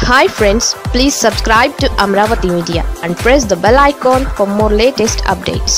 Hi friends, please subscribe to Amaravathi Media and press the bell icon for more latest updates.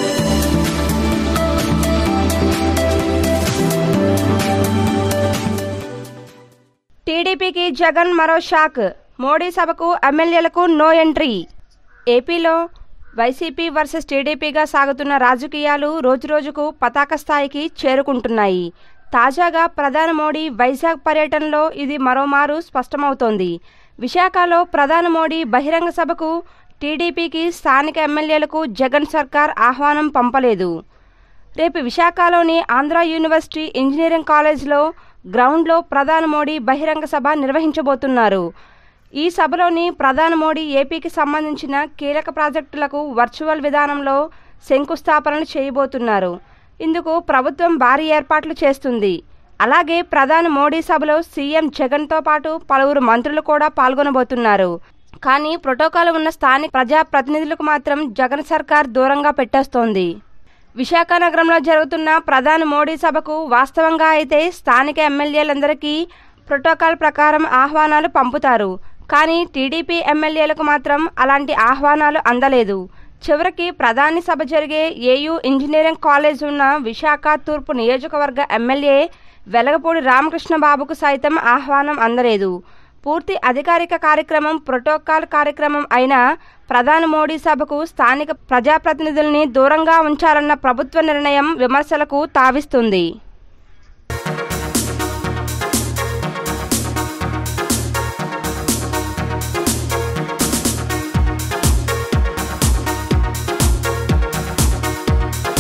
TDP की जगन मरो shock Modi సభకు ఎమ్మెల్యేలకు no entry. ఏపీలో YCP versus టీడీపీగా సాగుతున్న రాజకీయాలు రోజురోజుకు పతాక స్థాయికి చేరుకుంటున్నాయి. తాజాగా ప్రధాని మోడీ వైజాగ్ పర్యటనలో ఇది మరోమారు స్పష్టమవుతోంది. విశాఖలో ప్రధాని మోడీ బహిరంగ సభకు టీడీపీకి స్థానిక ఎమ్మెల్యేలకు జగన్ సర్కార్ ఆహ్వానం పంపలేదు. రేపు విశాఖలోని ఆంధ్ర యూనివర్సిటీ ఇంజనీరింగ్ కాలేజ్లో గ్రౌండ్లో ప్రధాని మోడీ బహిరంగ సభ నిర్వహించబోతున్నారు. ఈ సభలోని ప్రధాని మోడీ ఏపీకి సంబంధించిన కీలక ప్రాజెక్టులకు వర్చువల్ విధానంలో శంకుస్థాపనలు చేయబోతున్నారు. ఇందుకు ప్రభుత్వం భారీ ఏర్పాట్లు చేస్తుంది. అలాగే ప్రధాని మోడీ సభలో సీఎం జగన్తో పాటు పలువురు మంత్రులు కూడా పాల్గొనబోతున్నారు. కానీ ప్రోటోకాల్ ఉన్న స్థానిక ప్రజాప్రతినిధులకు మాత్రం జగన్ సర్కార్ దూరంగా పెట్టేస్తోంది. విశాఖ నగరంలో జరుగుతున్న ప్రధాని మోడీ సభకు వాస్తవంగా అయితే స్థానిక ఎమ్మెల్యేలందరికీ ప్రోటోకాల్ ప్రకారం ఆహ్వానాలు పంపుతారు. కానీ టీడీపీ ఎమ్మెల్యేలకు మాత్రం అలాంటి ఆహ్వానాలు అందలేదు. చివరికి ప్రధాని సభ జరిగే ఏయూ ఇంజనీరింగ్ కాలేజ్ ఉన్న విశాఖ తూర్పు నియోజకవర్గ ఎమ్మెల్యే వెలగపూడి రామకృష్ణబాబుకు సైతం ఆహ్వానం అందలేదు. పూర్తి అధికారిక కార్యక్రమం ప్రోటోకాల్ కార్యక్రమం అయినా ప్రధాని మోడీ సభకు స్థానిక ప్రజాప్రతినిధుల్ని దూరంగా ఉంచాలన్న ప్రభుత్వ నిర్ణయం విమర్శలకు తావిస్తుంది.